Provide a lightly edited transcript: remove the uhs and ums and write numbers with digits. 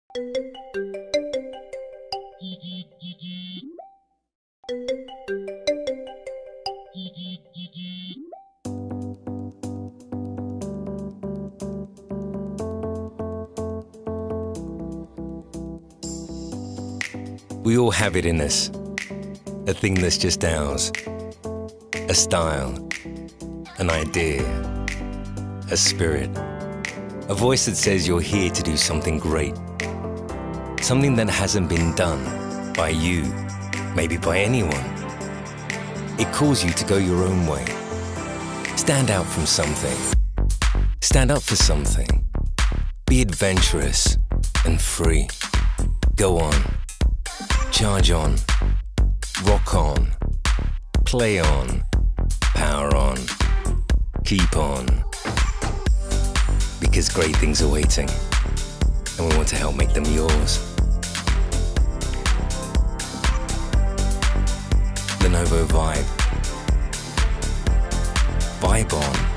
We all have it in us, a thing that's just ours, a style, an idea, a spirit, a voice that says you're here to do something great, something that hasn't been done by you, maybe by anyone. It calls you to go your own way, stand out from something, stand up for something, be adventurous and free, go on. Charge on, rock on, play on, power on, keep on. Because great things are waiting, and we want to help make them yours. Lenovo Vibe. Vibe on.